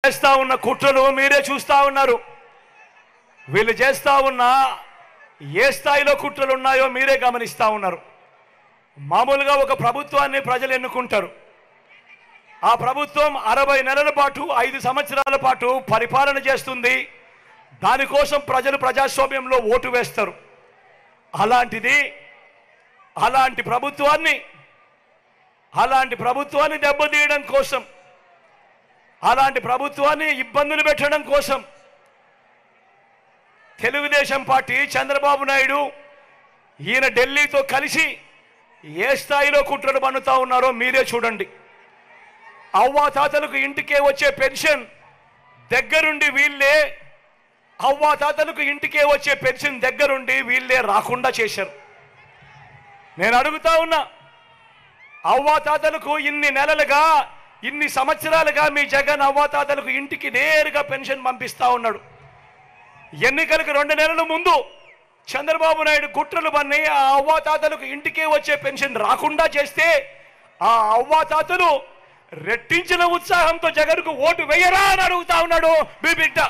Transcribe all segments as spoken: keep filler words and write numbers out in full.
చేస్తా ఉన్న కుట్రలు మీరే చూస్తా ఉన్నారు. వీళ్ళు చేస్తా ఉన్న ఏ స్థాయిలో కుట్రలు ఉన్నాయో మీరే గమనిస్తా ఉన్నారు. మామూలుగా ఒక ప్రభుత్వాన్ని ప్రజలు ఎన్నుకుంటారు. ఆ ప్రభుత్వం అరవై నెలల పాటు ఐదు సంవత్సరాల పాటు పరిపాలన చేస్తుంది. దానికోసం ప్రజలు ప్రజాస్వామ్యంలో ఓటు వేస్తారు. అలాంటిది అలాంటి ప్రభుత్వాన్ని అలాంటి ప్రభుత్వాన్ని దెబ్బతీయడం కోసం, అలాంటి ప్రభుత్వాన్ని ఇబ్బందులు పెట్టడం కోసం తెలుగుదేశం పార్టీ చంద్రబాబు నాయుడు ఈయన ఢిల్లీతో కలిసి ఏ స్థాయిలో కుట్రలు పన్నుతా ఉన్నారో మీరే చూడండి. అవ్వాతాతలకు ఇంటికే వచ్చే పెన్షన్ దగ్గరుండి వీళ్ళే అవ్వాతాతలకు ఇంటికే వచ్చే పెన్షన్ దగ్గరుండి వీళ్ళే రాకుండా చేశారు. నేను అడుగుతా ఉన్నా, అవ్వాతాతలకు ఇన్ని నెలలుగా ఇన్ని సంవత్సరాలుగా మీ జగన్ అవ్వాతాతలకు ఇంటికి నేరుగా పెన్షన్ పంపిస్తా ఉన్నాడు. ఎన్నికలకు రెండు నెలల ముందు చంద్రబాబు నాయుడు కుట్రలు పన్ని ఆ అవ్వాతాతలకు ఇంటికే వచ్చే పెన్షన్ రాకుండా చేస్తే ఆ అవ్వాతాతలు రెట్టించిన ఉత్సాహంతో జగన్కు ఓటు వేయరా అని అడుగుతా ఉన్నాడు మీ బిడ్డ.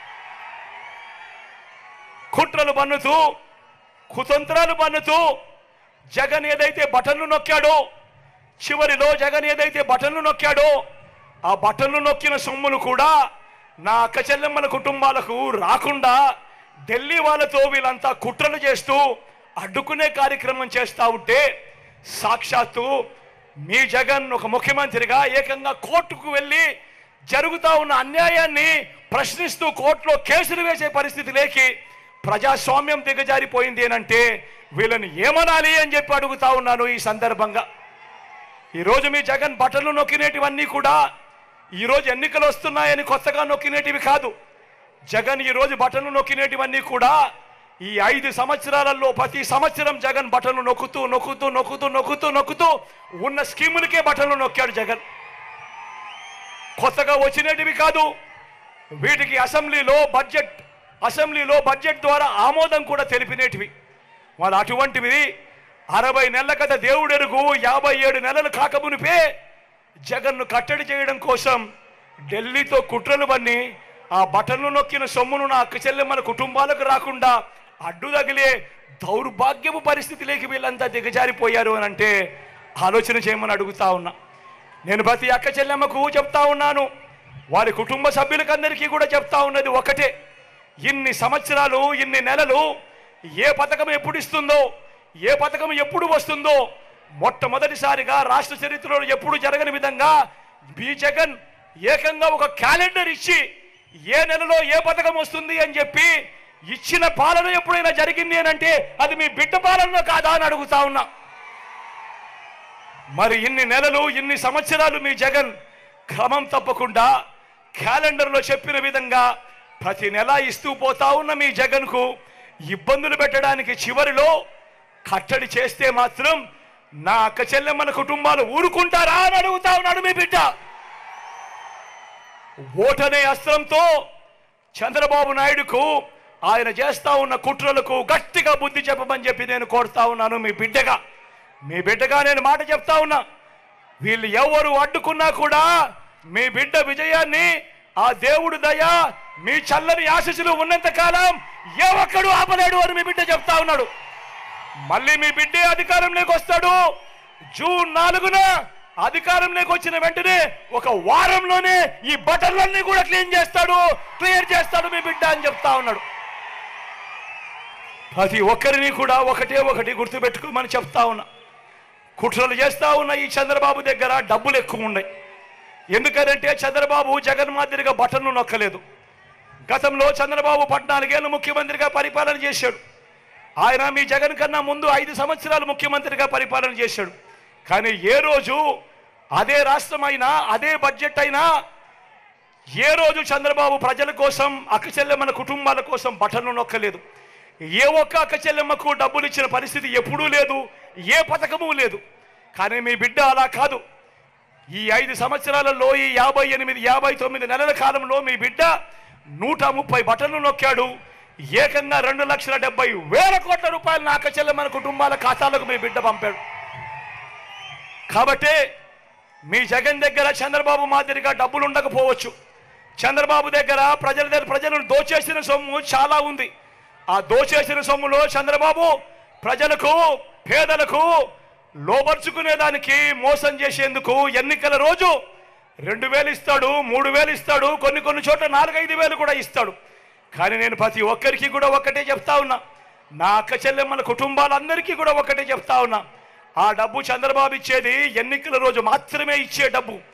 కుట్రలు పన్నుతూ కుతంత్రాలు పన్నుతూ జగన్ ఏదైతే బటన్లు నొక్కాడో, చివరిలో జగన్ ఏదైతే బటన్లు నొక్కాడో ఆ బటన్లు నొక్కిన సొమ్ములు కూడా నా అక్క చెల్లెమ్మల కుటుంబాలకు రాకుండా ఢిల్లీ వాళ్ళతో వీళ్ళంతా కుట్రలు చేస్తూ అడ్డుకునే కార్యక్రమం చేస్తూ ఉంటే సాక్షాత్తు మీ జగన్ ఒక ముఖ్యమంత్రిగా ఏకంగా కోర్టుకు వెళ్ళి జరుగుతూ ఉన్న అన్యాయాన్ని ప్రశ్నిస్తూ కోర్టులో కేసులు వేసే పరిస్థితి లేకి ప్రజాస్వామ్యం దిగజారిపోయింది అంటే వీళ్ళని ఏమనాలి అని చెప్పి అడుగుతా ఉన్నాను. ఈ సందర్భంగా ఈరోజు మీ జగన్ బటన్లు నొక్కినేటివన్నీ కూడా ఈరోజు ఎన్నికలు వస్తున్నాయని కొత్తగా నొక్కినేటివి కాదు. జగన్ ఈరోజు బటన్లు నొక్కినేటివన్నీ కూడా ఈ ఐదు సంవత్సరాలలో ప్రతి సంవత్సరం జగన్ బటన్లు నొక్కుతూ నొక్కుతూ నొక్కుతూ నొక్కుతూ నొక్కుతూ ఉన్న స్కీములకే బటన్లు నొక్కాడు జగన్. కొత్తగా వచ్చినేటివి కాదు. వీటికి అసెంబ్లీలో బడ్జెట్ అసెంబ్లీలో బడ్జెట్ ద్వారా ఆమోదం కూడా తెలిపినేటివి. వాళ్ళు అటువంటివి అరవై నెలల కథ దేవుడెరుగు యాభై ఏడు నెలలు కాకమునిపే జగన్ను కట్టడి చేయడం కోసం ఢిల్లీతో కుట్రలు పన్ని ఆ బటన్లు నొక్కిన సొమ్మును నా అక్క చెల్లెమ్మల కుటుంబాలకు రాకుండా అడ్డు తగిలే దౌర్భాగ్యపు పరిస్థితిలోకి వీళ్ళంతా దిగజారిపోయారు అని అంటే ఆలోచన చేయమని అడుగుతా ఉన్నా. నేను ప్రతి అక్క చెల్లెమ్మకు చెప్తా ఉన్నాను, వారి కుటుంబ సభ్యులకందరికీ కూడా చెప్తా ఉన్నది ఒకటే, ఇన్ని సంవత్సరాలు ఇన్ని నెలలు ఏ పథకం ఎప్పుడు ఇస్తుందో, ఏ పథకం ఎప్పుడు వస్తుందో మొట్టమొదటిసారిగా రాష్ట్ర చరిత్రలో ఎప్పుడు జరగని విధంగా బి జగన్ ఏకంగా ఒక క్యాలెండర్ ఇచ్చి ఏ నెలలో ఏ పథకం వస్తుంది అని చెప్పి ఇచ్చిన పాలన ఎప్పుడైనా జరిగింది అని అంటే అది మీ బిడ్డ పాలన కాదా అని అడుగుతా ఉన్నా. మరి ఇన్ని నెలలు ఇన్ని సంవత్సరాలు మీ జగన్ క్రమం తప్పకుండా క్యాలెండర్లో చెప్పిన విధంగా ప్రతి నెల ఇస్తూ పోతా ఉన్న మీ జగన్కు ఇబ్బందులు పెట్టడానికి చివరిలో కట్టడి చేస్తే మాత్రం నా అక్క చెల్లెమ్మల కుటుంబాలు ఊరుకుంటారా అని అడుగుతా ఉన్నాడు మీ బిడ్డ. ఓటనే అస్త్రంతో చంద్రబాబు నాయుడుకు ఆయన చేస్తా ఉన్న కుట్రలకు గట్టిగా బుద్ధి చెప్పమని చెప్పి నేను కోరుతా ఉన్నాను మీ బిడ్డగా. మీ బిడ్డగా నేను మాట చెప్తా ఉన్నా, వీళ్ళు ఎవరు అడ్డుకున్నా కూడా మీ బిడ్డ విజయాన్ని ఆ దేవుడు దయ మీ చల్లని ఆశీస్సులు ఉన్నంత కాలం ఏ ఒక్కడు ఆపలేడు అని మీ బిడ్డ చెప్తా ఉన్నాడు. మళ్ళీ మీ బిడ్డే అధికారంలోకి వస్తాడు. జూన్ నాలుగున అధికారంలోకి వచ్చిన వెంటనే ఒక వారంలోనే ఈ బటన్లన్నీ కూడా క్లీన్ చేస్తాడు, క్లియర్ చేస్తాడు మీ బిడ్డ అని చెప్తా ఉన్నాడు. ప్రతి ఒక్కరిని కూడా ఒకటే ఒకటి గుర్తుపెట్టుకోమని చెప్తా ఉన్నా. కుట్రలు చేస్తా ఉన్న ఈ చంద్రబాబు దగ్గర డబ్బులు ఎక్కువ ఉన్నాయి. ఎందుకంటే చంద్రబాబు జగన్ మాదిరిగా బటన్ను నొక్కలేదు. గతంలో చంద్రబాబు పద్నాలుగేళ్ళు ముఖ్యమంత్రిగా పరిపాలన చేశాడు. ఆయన మీ జగన్ కన్నా ముందు ఐదు సంవత్సరాలు ముఖ్యమంత్రిగా పరిపాలన చేశాడు. కానీ ఏ రోజు అదే రాష్ట్రం అయినా అదే బడ్జెట్ అయినా ఏ రోజు చంద్రబాబు ప్రజల కోసం అక్క చెల్లెమ్మల కుటుంబాల కోసం బటన్ను నొక్కలేదు. ఏ ఒక్క అక్క చెల్లెమ్మకు డబ్బులు ఇచ్చిన పరిస్థితి ఎప్పుడూ లేదు, ఏ పథకము లేదు. కానీ మీ బిడ్డ అలా కాదు. ఈ ఐదు సంవత్సరాలలో ఈ యాభై ఎనిమిది యాభై తొమ్మిది నెలల కాలంలో మీ బిడ్డ నూట ముప్పై బటన్లు నొక్కాడు. ఏకంగా రెండు లక్షల డెబ్బై వేల కోట్ల రూపాయలు నా అక్క చెల్లెమ్మల కుటుంబాల ఖాతాలకు మీ బిడ్డ పంపాడు. కాబట్టి మీ జగన్ దగ్గర చంద్రబాబు మాదిరిగా డబ్బులు ఉండకపోవచ్చు, చంద్రబాబు దగ్గర ప్రజల దగ్గర ప్రజలను దోచేసిన సొమ్ము చాలా ఉంది. ఆ దోచేసిన సొమ్ములో చంద్రబాబు ప్రజలకు పేదలకు లోబర్చుకునేదానికి మోసం చేసేందుకు ఎన్నికల రోజు రెండు వేలు ఇస్తాడు, మూడు వేలు ఇస్తాడు, కొన్ని కొన్ని చోట్ల నాలుగైదు వేలు కూడా ఇస్తాడు. కానీ నేను ప్రతి ఒక్కరికి కూడా ఒక్కటే చెప్తా ఉన్నా, నా అక్క చెల్లెమ్మల కుటుంబాలందరికీ కూడా ఒక్కటే చెప్తా ఉన్నా, ఆ డబ్బు చంద్రబాబు ఇచ్చేది ఎన్నికల రోజు మాత్రమే ఇచ్చే డబ్బు.